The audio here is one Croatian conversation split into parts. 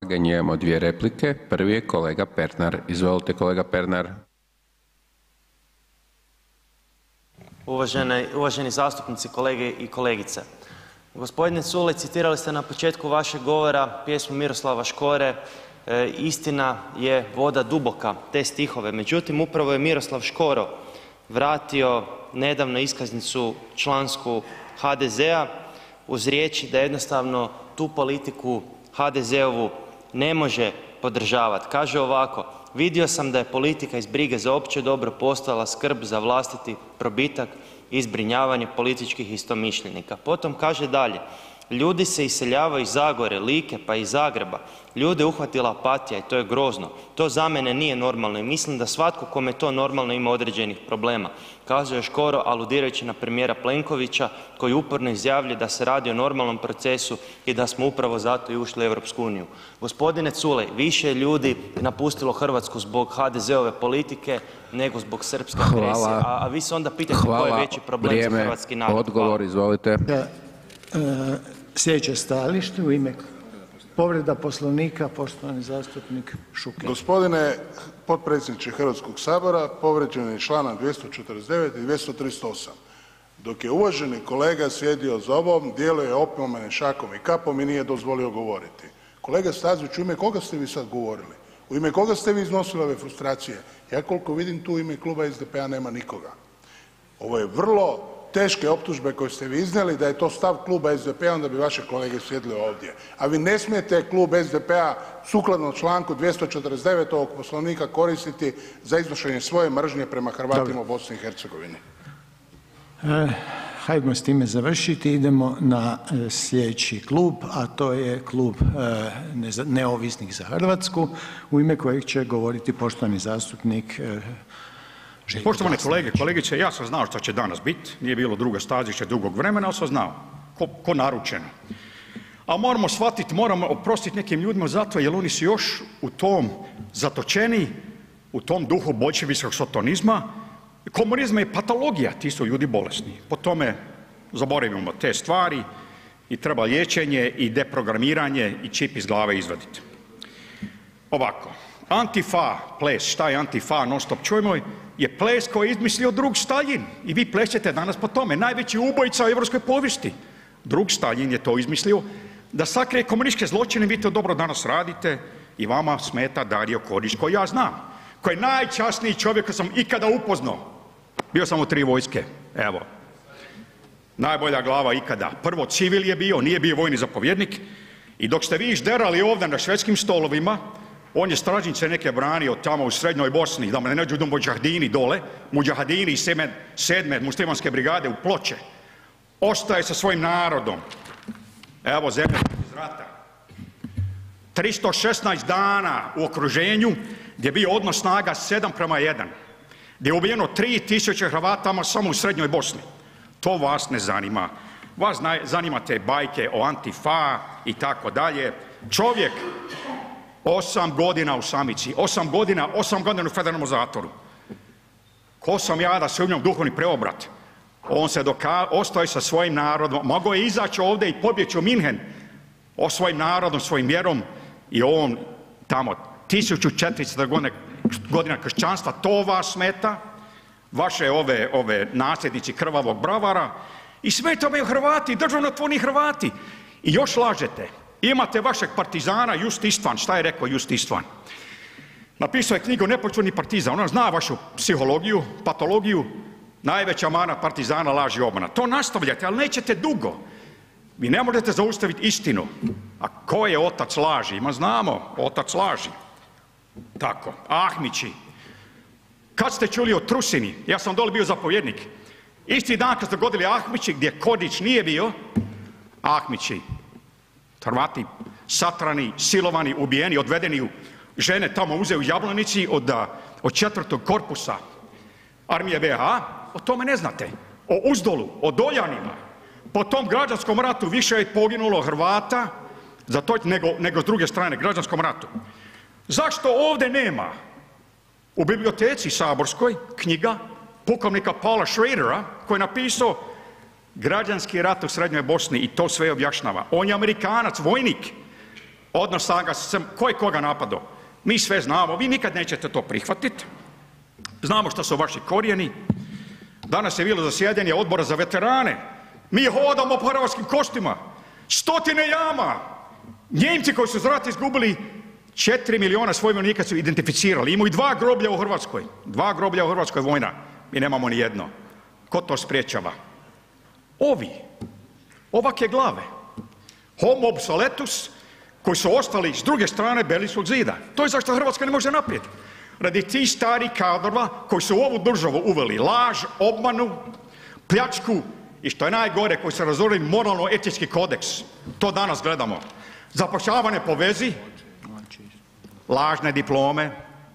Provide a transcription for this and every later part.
Imamo dvije replike, prvi je kolega Pernar, izvolite kolega Pernar. Uvaženi zastupnici, kolege i kolegice. Gospodine Culej, citirali ste na početku vašeg govora pjesmu Miroslava Škore „Istina je voda duboka“, te stihove. Međutim, upravo je Miroslav Škoro vratio nedavno iskaznicu člansku HDZ-a uz riječi da jednostavno tu politiku HDZ-ovu ne može podržavati. Kaže ovako: „Vidio sam da je politika iz brige za opće dobro postala skrb za vlastiti probitak i zbrinjavanje političkih istomišljenika.“ Potom kaže dalje: „Ljudi se iseljavaju iz Zagore, Like pa i Zagreba. Ljude uhvatila apatija i to je grozno. To za mene nije normalno i mislim da svatko kome je to normalno ima određenih problema“, kazuje Škoro aludirajući na premijera Plenkovića koji uporno izjavljuje da se radi o normalnom procesu i da smo upravo zato i ušli u Europsku uniju. Gospodine Culej, više ljudi je napustilo Hrvatsku zbog HDZ-ove politike nego zbog srpske agresije, a vi se onda pitate koji je veći problem za hrvatski narod. Odgovor, izvolite. Sljedeće stajalište u ime povreda Poslovnika, poštovani zastupnik Šuker. Gospodine potpredsjedniče Hrvatskog sabora, povrijeđen je članak 249. i 238. Dok je uvaženi kolega sjedio za ovom, dijelio je opomene šakom i kapom i nije dozvolio govoriti. Kolega Stazić, u ime koga ste vi sad govorili? U ime koga ste vi iznosili ove frustracije? Ja koliko vidim tu u ime kluba SDP-a nema nikoga. Ovo je vrlo teške optužbe koje ste vi iznijeli, da je to stav kluba SDP-a, onda bi vaše kolege sjedili ovdje. A vi ne smijete klub SDP-a sukladno članku 249. ovog Poslovnika koristiti za iznošenje svoje mržnje prema Hrvatima u Bosni i Hercegovini. Hajdemo s time završiti, idemo na sljedeći klub, a to je klub Neovisnih za Hrvatsku, u ime kojeg će govoriti poštovani zastupnik Željko. Poštovane kolege, kolegice, ja sam znao što će danas biti, nije bilo druga Stazića dugog vremena, ali sam znao, ko naručeno. A moramo shvatiti, moramo oprostiti nekim ljudima zato jer oni su još u tom zatočeni, u tom duhu boljševičkog sotonizma. Komunizam je patologija, ti su ljudi bolesni. Po tome zaboravimo te stvari i treba liječenje i deprogramiranje i čip iz glave izvaditi. Ovako, Antifa ples, šta je Antifa, non stop čujmo, je ples koji je izmislio drug Staljin i vi plešete danas po tome. Najveći ubojica u europskoj povijesti. Drug Staljin je to izmislio da sakrije komunističke zločine, vi to dobro danas radite i vama smeta Dario Kodić koji ja znam, koji je najčasniji čovjek koji sam ikada upoznao. Bio sam u 3 vojske, evo. Najbolja glava ikada. Prvo civil je bio, nije bio vojni zapovjednik i dok ste vi žderali ovdje na švedskim stolovima, on je stražnjice neke branio tamo u srednjoj Bosni, da me ne nađu do mudžahadini dole, mudžahadini iz 7. muslimanske brigade u Ploče. Ostaje sa svojim narodom. Evo zemlja iz rata. 316 dana u okruženju gdje je bio odnos snaga 7:1, gdje je ubijeno 3000 Hrvata samo u srednjoj Bosni. To vas ne zanima. Vas zanima te bajke o Antifa i tako dalje. Čovjek 8 godina u samici, 8 godina u federalnom zatvoru. Ko sam ja da sumnjam duhovni preobrat? On se ostaje sa svojim narodom, mogao je izaći ovdje i pobjeći u Minhen o svojim narodom, svojim vjerom i on tamo 1400 godina kršćanstva, to vas smeta, vaše ove nasljednici krvavog bravara i smeta me Hrvati, državotvorni Hrvati i još lažete. Imate vašeg partizana Just Istvan, šta je rekao Just Istvan? Napisao je knjigu Nepočudni partizan, on zna vašu psihologiju, patologiju, najveća mana partizana laž i obmana. To nastavljate, ali nećete dugo. Vi ne možete zaustaviti istinu. A ko je otac laži? Ma znamo, otac laži. Tako, Ahmići. Kad ste čuli o Trusini? Ja sam dole bio zapovjednik. Isti dan kad ste godili Ahmići gdje Kodić nije bio, Ahmići. Hrvati satrani, silovani, ubijeni, odvedeni u žene tamo uzeo u Jablanici od 4. korpusa armije BiH, o tome ne znate. O Uzdolu, o Doljanima. Po tom građanskom ratu više je poginulo Hrvata za to nego s druge strane, građanskom ratu. Zašto ovdje nema u biblioteci saborskoj knjiga pukovnika Paula Schradera koji je napisao Građanski rat u Srednjoj Bosni i to sve objašnjava. On je Amerikanac, vojnik. odnos snaga, ko je koga napadao? Mi sve znamo, vi nikad nećete to prihvatiti. Znamo što su vaši korijeni. Danas je bilo zasjedanje odbora za veterane. Mi hodamo po hrvatskim kostima. 100 jama. Njemci koji su rat izgubili 4 miliona svojih vojnika su identificirali. Imaju 2 groblja u Hrvatskoj. 2 groblja u Hrvatskoj vojna. Mi nemamo ni jedno. Ko to spriječava? Ovi. Ovake glave. Homo obsoletus koji su ostali s druge strane Berlinskog zida. To je zašto Hrvatska ne može naprijed. Radi tih starih kadrova koji su u ovu državu uveli laž, obmanu, pljačku i što je najgore koji su razorili moralno-etički kodeks. To danas gledamo. Zapošljavanje po vezi, lažne diplome,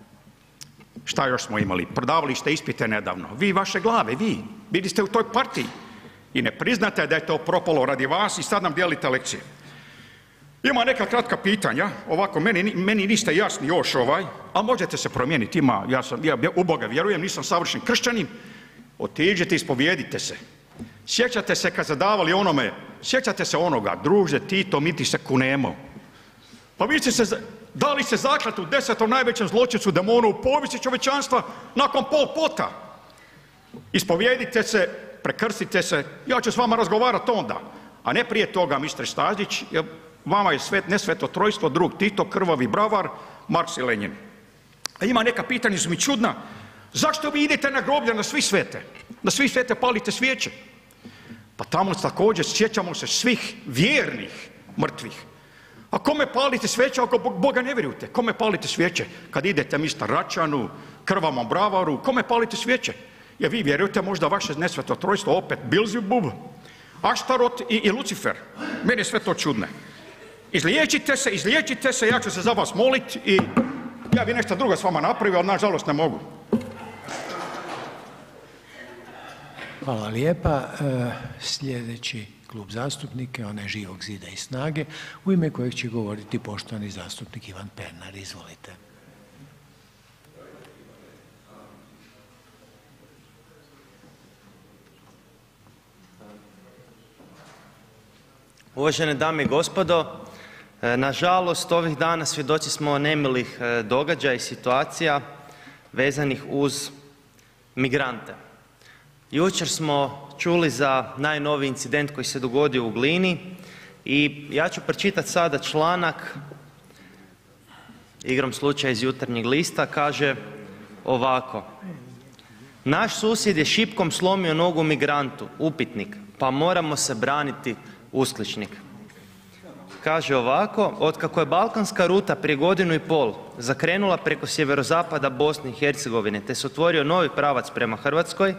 šta još smo imali? Prodavali ste ispite nedavno. Vi, vaše glave, vi ste u toj partiji i ne priznate da je to propalo radi vas i sad nam dijelite lekcije. Ima neka kratka pitanja, ovako, meni niste jasni još ali možete se promijeniti, ja u Boga vjerujem, nisam savršen kršćanin, otiđite, ispovijedite se. Sjećate se kad ste davali onome, sjećate se onoga, druže Tito, mi ti se kunemo. Pa vi ste se, dali ste zakletvu 10. najvećem zločincu demonu u povijesti čovječanstva nakon Pol Pota. Ispovijedite se, prekrstite se, ja ću s vama razgovarati onda, a ne prije toga, mister Stazić, jer vama je ne sveto trojstvo, drug Tito, krvavi bravar, Marks i Lenin. A ima neka pitanja su mi čudna, zašto vi idete na groblje na svi svete? Na svi svete palite svijeće. Pa tamo također sjećamo se svih vjernih mrtvih. A kome palite svijeće ako Boga ne vjerujete? Kome palite svijeće? Kad idete mister Račanu, krvavom bravaru, kome palite svijeće? Jer vi vjerujete možda vaše nesveto trojstvo opet Bilzebub, Aštarot i Lucifer. Meni je sve to čudne. Izliječite se, ja ću se za vas moliti i ja bi nešto drugo s vama napravio, ali nažalost ne mogu. Hvala lijepa. Sljedeći klub zastupnika je onaj Živog zida i SNAGE u ime kojeg će govoriti poštovani zastupnik Ivan Pernar. Izvolite. Uvažene dame i gospodo, nažalost ovih dana svjedoci smo nemilih događaja i situacija vezanih uz migrante. Jučer smo čuli za najnoviji incident koji se dogodio u Glini i ja ću pročitati sada članak, igrom slučaja iz Jutarnjeg lista, kaže ovako. Naš susjed je šipkom slomio nogu migrantu, upitnik, pa moramo se braniti, uskličnik. Kaže ovako, otkako je balkanska ruta prije 1,5 godina zakrenula preko sjeverozapada Bosne i Hercegovine te se otvorio novi pravac prema Hrvatskoj,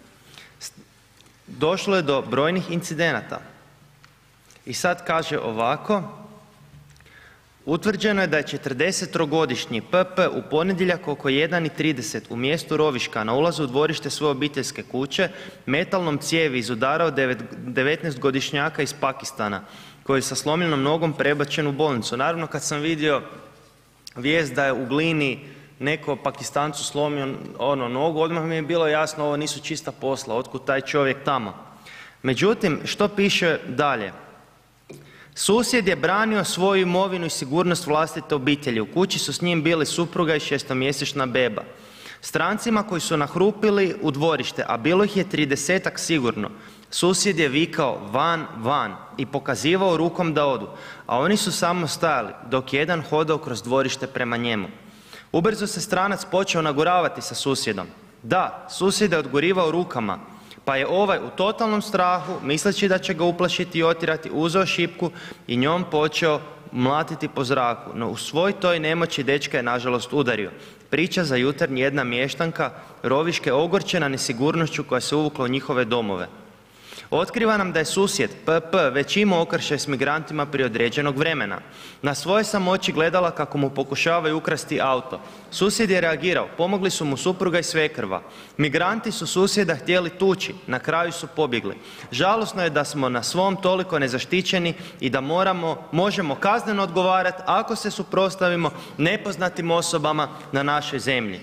došlo je do brojnih incidenata. I sad kaže ovako, utvrđeno je da je 43-godišnji PP u ponedjeljak oko 1:30 u mjestu Roviška na ulazu u dvorište svoje obiteljske kuće metalnom cijevi izudarao 19-godišnjaka iz Pakistana koji je sa slomljenom nogom prebačen u bolnicu. Naravno kad sam vidio vijest da je u Glini neko Pakistancu slomio nogu, odmah mi je bilo jasno ovo nisu čista posla, otkud taj čovjek tamo. Međutim, što piše dalje? Susjed je branio svoju imovinu i sigurnost vlastite obitelji. U kući su s njim bili supruga i 6-mjesečna beba. Strancima koji su nahrupili u dvorište, a bilo ih je 30-ak sigurno, susjed je vikao van, van i pokazivao rukom da odu, a oni su samo stajali dok je jedan hodao kroz dvorište prema njemu. Ubrzo se stranac počeo naguravati sa susjedom. Da, susjed je odgurivao rukama, pa je ovaj u totalnom strahu, misleći da će ga uplašiti i otjerati, uzeo šipku i njom počeo mlatiti po zraku, no u svoj toj nemoći dečka je nažalost udario. Priča za Jutarnji jedna mještanka Roviške ogorčena nesigurnošću koja se uvukla u njihove domove. Otkriva nam da je susjed PP već imao okršaj s migrantima prije određenog vremena. Na svoje sam oči gledala kako mu pokušavaju ukrasti auto. Susjed je reagirao, pomogli su mu supruga i svekrva. Migranti su susjeda htjeli tući, na kraju su pobjegli. Žalosno je da smo na svom toliko nezaštićeni i da možemo kazneno odgovarati ako se suprotstavimo nepoznatim osobama na našoj zemlji.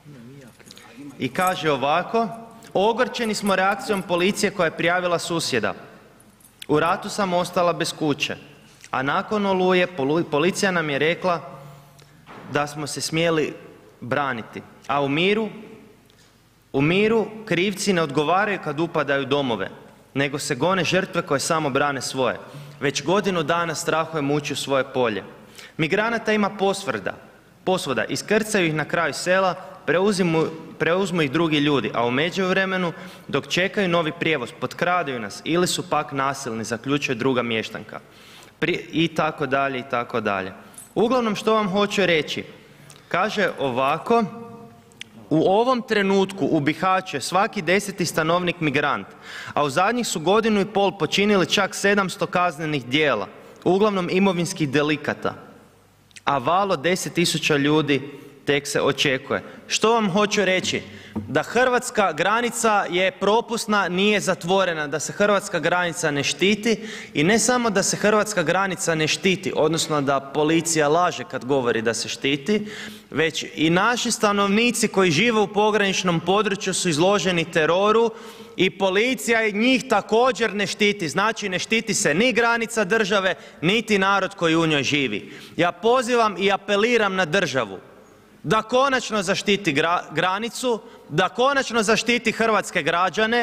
I kaže ovako, ogorčeni smo reakcijom policije koja je prijavila susjeda. U ratu sam ostala bez kuće. A nakon Oluje policija nam je rekla da smo se smjeli braniti, a u miru krivci ne odgovaraju kad upadaju u domove, nego se gone žrtve koje samo brane svoje. Već godinu dana strahuje muči u svoje polje. Migranata ima posvuda, iskrcaju ih na kraju sela, preuzmu ih drugi ljudi, a u međuvremenu dok čekaju novi prijevoz, potkradaju nas ili su pak nasilni, zaključuje druga mještanka. I tako dalje, i tako dalje. Uglavnom što vam hoću reći, kaže ovako, u ovom trenutku u Bihaću je svaki 10. stanovnik migrant, a u zadnjih su godinu i pol počinili čak 700 kaznenih djela, uglavnom imovinskih delikata, a val od 10.000 ljudi tek se očekuje. Što vam hoću reći? Da hrvatska granica je propusna, nije zatvorena, da se hrvatska granica ne štiti i ne samo da se hrvatska granica ne štiti, odnosno da policija laže kad govori da se štiti, već i naši stanovnici koji žive u pograničnom području su izloženi teroru i policija njih također ne štiti. Znači ne štiti se ni granica države, niti narod koji u njoj živi. Ja pozivam i apeliram na državu da konačno zaštiti granicu, da konačno zaštiti hrvatske građane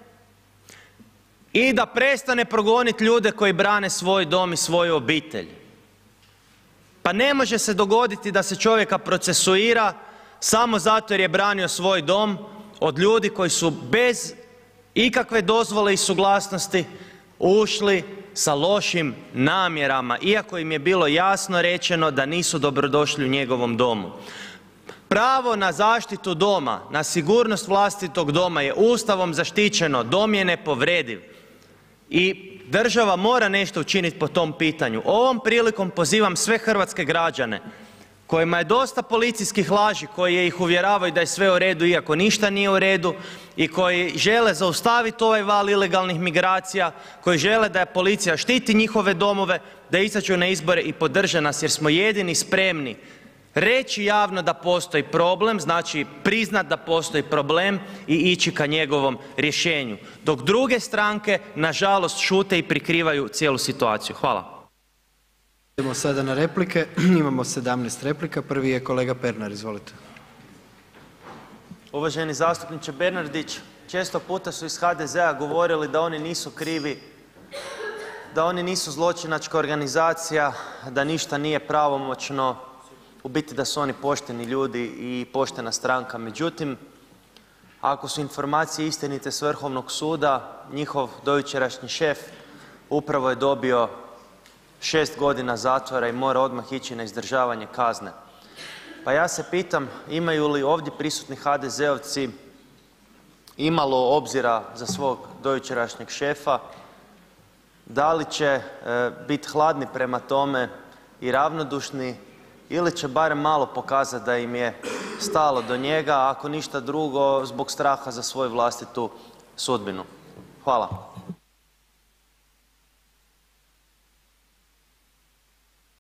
i da prestane progoniti ljude koji brane svoj dom i svoju obitelj. Pa ne može se dogoditi da se čovjeka procesuira samo zato jer je branio svoj dom od ljudi koji su bez ikakve dozvole i suglasnosti ušli sa lošim namjerama, iako im je bilo jasno rečeno da nisu dobrodošli u njegovom domu. Pravo na zaštitu doma, na sigurnost vlastitog doma je Ustavom zaštićeno, dom je nepovrediv i država mora nešto učiniti po tom pitanju. Ovom prilikom pozivam sve hrvatske građane kojima je dosta policijskih laži, koji ih uvjeravaju da je sve u redu iako ništa nije u redu i koji žele zaustaviti ovaj val ilegalnih migracija, koji žele da policija štiti njihove domove, da izađu na izbore i podrže nas jer smo jedini spremni reći javno da postoji problem, znači priznat da postoji problem i ići ka njegovom rješenju. Dok druge stranke nažalost šute i prikrivaju cijelu situaciju. Hvala. Idemo sada na replike, imamo 17 replika, prvi je kolega Pernar, izvolite. Uvaženi zastupniče Bernardić, često puta su iz HDZ-a govorili da oni nisu krivi, da oni nisu zločinačka organizacija, da ništa nije pravomoćno, u biti da su oni pošteni ljudi i poštena stranka. Međutim, ako su informacije istinite s Vrhovnog suda, njihov dojučerašnji šef upravo je dobio 6 godina zatvora i mora odmah ići na izdržavanje kazne. Pa ja se pitam, imaju li ovdje prisutni HDZ-ovci imalo obzira za svog dojučerašnjeg šefa, da li će biti hladni prema tome i ravnodušni ili će barem malo pokazati da im je stalo do njega, ako ništa drugo zbog straha za svoju vlastitu sudbinu. Hvala.